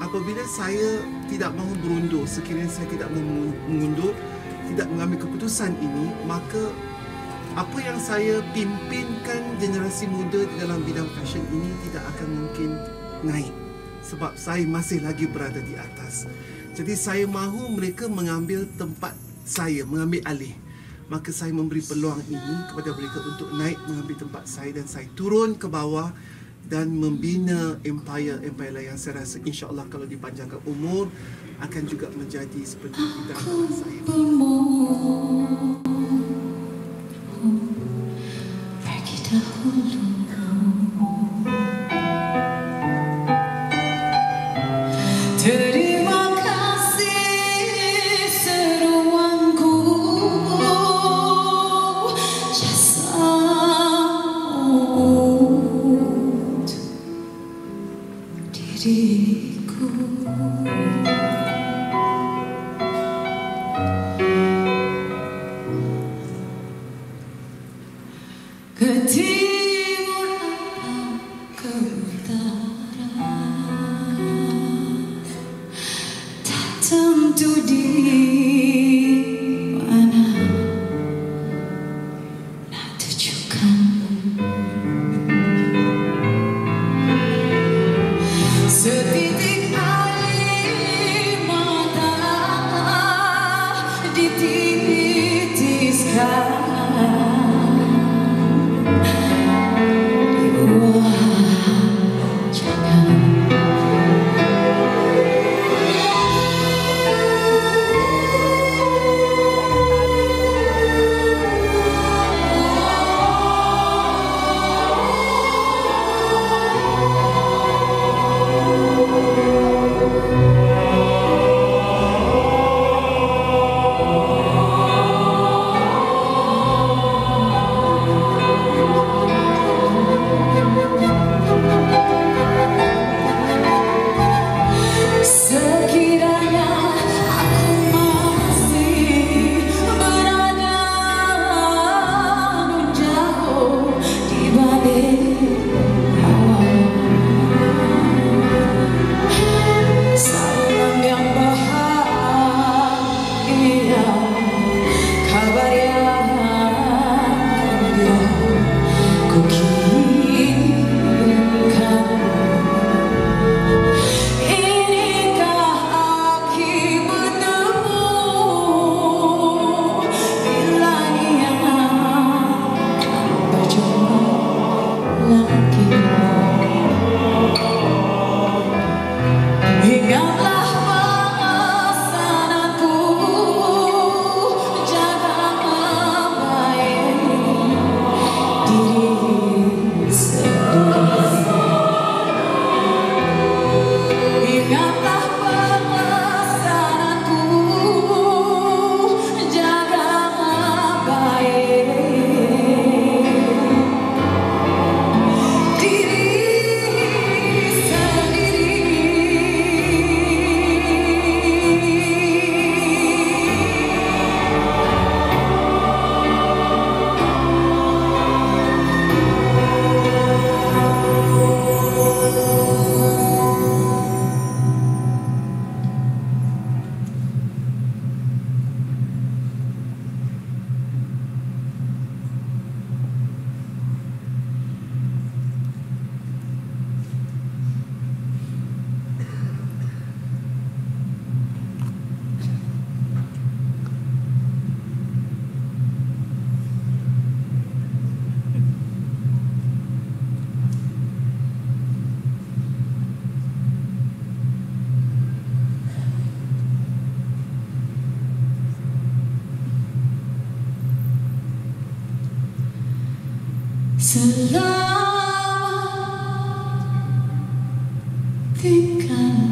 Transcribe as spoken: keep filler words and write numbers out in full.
apabila saya tidak mahu berundur, sekiranya saya tidak mahu mengundur, tidak mengambil keputusan ini, maka apa yang saya pimpinkan generasi muda di dalam bidang fashion ini tidak akan mungkin naik, sebab saya masih lagi berada di atas. Jadi saya mahu mereka mengambil tempat saya, mengambil alih. Maka saya memberi peluang ini kepada mereka untuk naik mengambil tempat saya, dan saya turun ke bawah dan membina empire-empire yang saya rasa insya-Allah kalau dipanjangkan umur akan juga menjadi seperti bidang saya. Pergi dahulu. Terima kasih seruanku, jasamu diriku. Ke timur atau ke utara, tak tentu di mana nak tujukan. Setitik air mata dititiskan selamat tinggal.